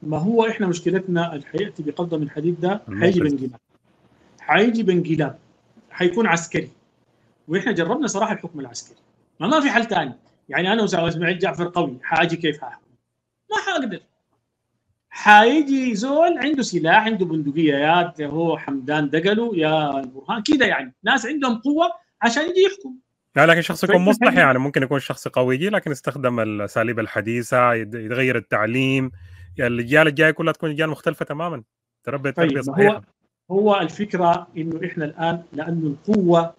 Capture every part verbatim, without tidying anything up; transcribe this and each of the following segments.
ما هو احنا مشكلتنا الحياتي بقبضه من حديد ده حيجي بانقلاب، حيجي بانقلاب، حيكون عسكري، واحنا جربنا صراحه الحكم العسكري، ما, ما في حل ثاني. يعني انا واسماعيل جعفر قوي، حاجي كيف حاحكم؟ ما حاقدر. حيجي زول عنده سلاح، عنده بندقيه، يا هو حمدان دقلو يا البرهان كده، يعني ناس عندهم قوه عشان يجي يحكم. لا لكن شخص يكون مصلح، يعني ممكن يكون شخص قوي يجي لكن يستخدم الاساليب الحديثه، يتغير التعليم، يعني الاجيال الجايه كلها تكون اجيال مختلفه تماما، تربي تربيه طيب صحيحه. هو هو الفكره انه احنا الان لانه القوه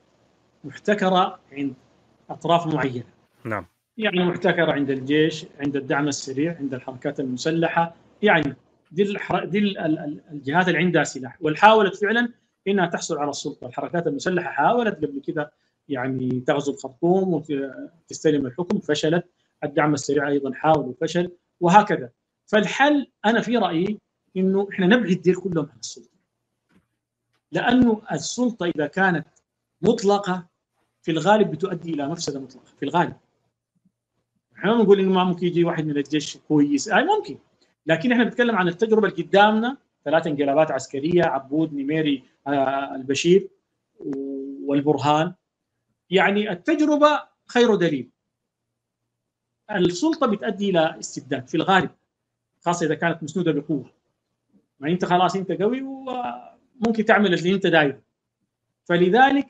محتكره عند اطراف معينه. نعم. يعني محتكره عند الجيش، عند الدعم السريع، عند الحركات المسلحه، يعني دي الحر... دي الجهات اللي عندها سلاح وحاولت فعلا انها تحصل على السلطه. الحركات المسلحه حاولت قبل كده يعني تغزو الخرطوم وتستلم الحكم، فشلت. الدعم السريع ايضا حاول وفشل، وهكذا. فالحل انا في رايي انه احنا نبعد ديل كلهم عن السلطه، لانه السلطه اذا كانت مطلقه في الغالب بتؤدي الى مفسده مطلقه في الغالب. احنا ما نقول انه ما ممكن يجي واحد من الجيش كويس، اي ممكن، لكن احنا بنتكلم عن التجربه اللي قدامنا، ثلاث انقلابات عسكريه، عبود، نميري، آه البشير والبرهان. يعني التجربه خير دليل. السلطه بتؤدي الى استبداد في الغالب، خاصه اذا كانت مسنوده بقوه. ما انت خلاص انت قوي وممكن تعمل اللي انت دايره. فلذلك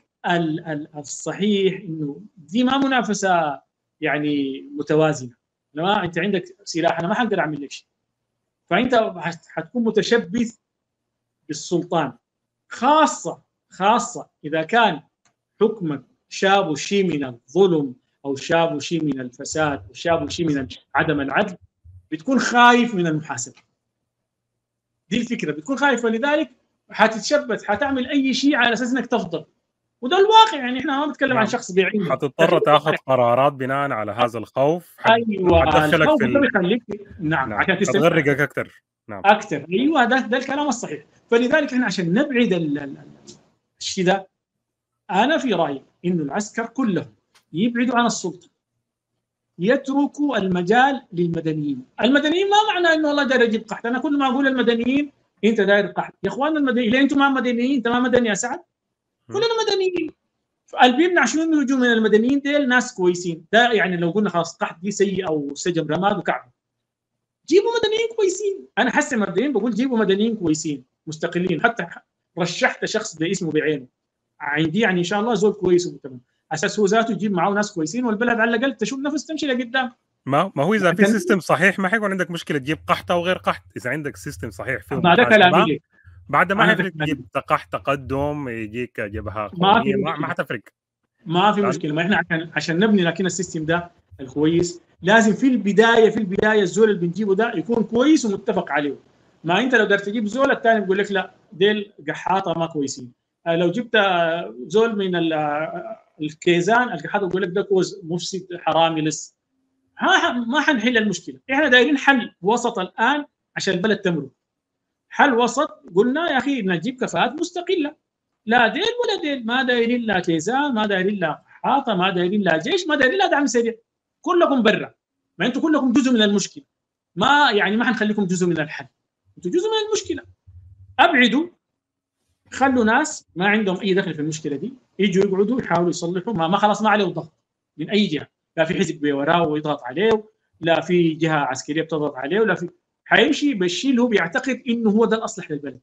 الصحيح انه دي ما منافسه يعني متوازنه. لما انت عندك سلاح انا ما حقدر اعمل لك شيء، فانت حتكون متشبث بالسلطان، خاصه خاصه اذا كان حكمك شابه شيء من الظلم او شابه شيء من الفساد او شابه شيء من عدم العدل، بتكون خايف من المحاسبه. دي الفكره، بتكون خايف، فلذلك حتتشبث، حتعمل اي شيء على اساس انك تفضل. وده الواقع، يعني احنا ما بنتكلم عن شخص بعينه، حتضطر تاخذ قرارات بناء على هذا الخوف. حت... ايوه حتدخلك الخوف في ده ال... بيخليك نعم, نعم. عشان تستمر حتغرقك اكثر. نعم اكثر. ايوه ده ده الكلام الصحيح. فلذلك احنا عشان نبعد الشيء ده، انا في رايي انه العسكر كلهم يبعدوا عن السلطه، يتركوا المجال للمدنيين. المدنيين ما معنى انه والله داير يجيب قحط، انا كل ما اقول المدنيين انت داير قحط، يا اخواننا المدنيين، ليه انتم ما مدنيين؟ انت ما مدني يا سعد؟ كلنا مدنيين. اللي بيمنع شنو انه يجوا من المدنيين ديل ناس كويسين، ده يعني لو قلنا خلاص قحط دي سيء او سجن رماد وكعب، جيبوا مدنيين كويسين. انا حسي مبدئيا بقول جيبوا مدنيين كويسين مستقلين، حتى رشحت شخص باسمه بعينه عندي، يعني ان شاء الله زول كويس وتمام، اساس هو ذاته يجيب معه ناس كويسين، والبلد على الاقل تشوف نفس تمشي لقدام. ما ما هو اذا في سيستم صحيح ما حيكون عندك مشكله تجيب قحط او غير قحط. اذا عندك سيستم صحيح فيه ما ده كلامي محاسبه، ليه؟ بعد ما حيفرق تجيب قحط تقدم، يجيك جبهه قوميه، ما, ما حتفرق. ما في مشكله. ما احنا عشان عشان نبني لكن السيستم ده الكويس لازم في البدايه في البدايه الزول اللي بنجيبه ده يكون كويس ومتفق عليه. ما انت لو قدرت تجيب زول الثاني بيقول لك لا ديل قحاطه ما كويسين. لو جبت زول من الكيزان القحاطه بيقول لك ده كوز مفسد حرامي لسه. ما حنحل المشكله. احنا دايرين حل وسط الان عشان البلد تمرق. حل وسط قلنا يا اخي نجيب كفاءات مستقله، لا ديل ولا ديل، ما دايرين لا كيزان، ما دايرين لا قحاطه، ما دايرين لا جيش، ما دايرين لا دعم سريع. كلكم برا، ما انتم كلكم جزء من المشكله. ما يعني ما حنخليكم جزء من الحل، انتم جزء من المشكله. ابعدوا، خلوا ناس ما عندهم اي دخل في المشكله دي يجوا يقعدوا يحاولوا يصلحوا. ما, ما خلاص ما عليه ضغط من اي جهه، لا في حزب وراه ويضغط عليه، لا في جهه عسكريه بتضغط عليه، ولا في حيمشي بالشيء اللي هو بيعتقد انه هو ده الاصلح للبلد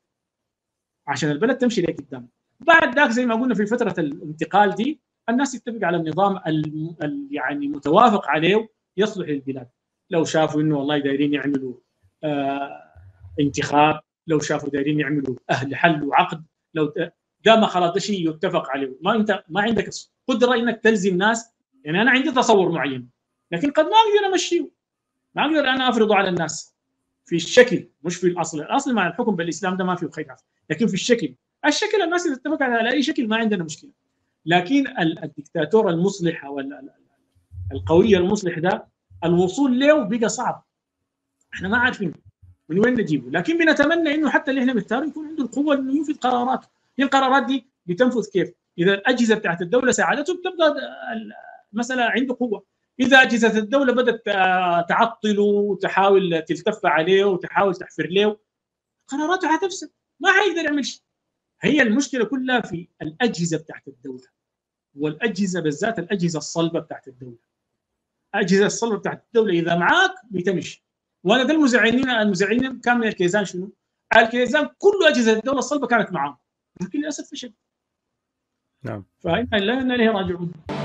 عشان البلد تمشي لقدام. بعد ذاك زي ما قلنا في فتره الانتقال دي الناس تتفق على النظام ال يعني متوافق عليه يصلح للبلاد. لو شافوا انه والله دايرين يعملوا آه انتخاب، لو شافوا دايرين يعملوا اهل حل وعقد، لو ده ما خلاص ده شيء يتفق عليه. ما انت ما عندك قدره انك تلزم ناس. يعني انا عندي تصور معين لكن قد ما اقدر امشيه، ما اقدر انا افرضه على الناس في الشكل مش في الاصل. الاصل مع الحكم بالاسلام ده ما فيه خير، لكن في الشكل الشكل الناس اللي اتفقت على اي شكل ما عندنا مشكله. لكن الدكتاتور المصلح او القوي المصلح ده الوصول له بقى صعب. احنا ما عارفين من وين نجيبه، لكن بنتمنى انه حتى اللي احنا بنختاره يكون عنده القوه انه ينفذ قراراته. هي القرارات دي بتنفذ كيف؟ اذا الاجهزه بتاعت الدوله ساعدته بتبقى مثلا عنده قوه، اذا اجهزه الدوله بدات تعطله وتحاول تلتف عليه وتحاول تحفر له، قراراته حتفسد، ما حيقدر يعمل شيء. هي المشكله كلها في الاجهزه بتاعت الدوله، والاجهزه بالذات الاجهزه الصلبه بتاعت الدوله. الاجهزه الصلبه بتاعت الدوله اذا معاك بتمشي. وانا ده المزعلين المزعلين كان من الكيزان شنو؟ الكيزان كل اجهزه الدوله الصلبه كانت معاهم، لكن للاسف فشل. نعم. فإنا لا إليه راجعون.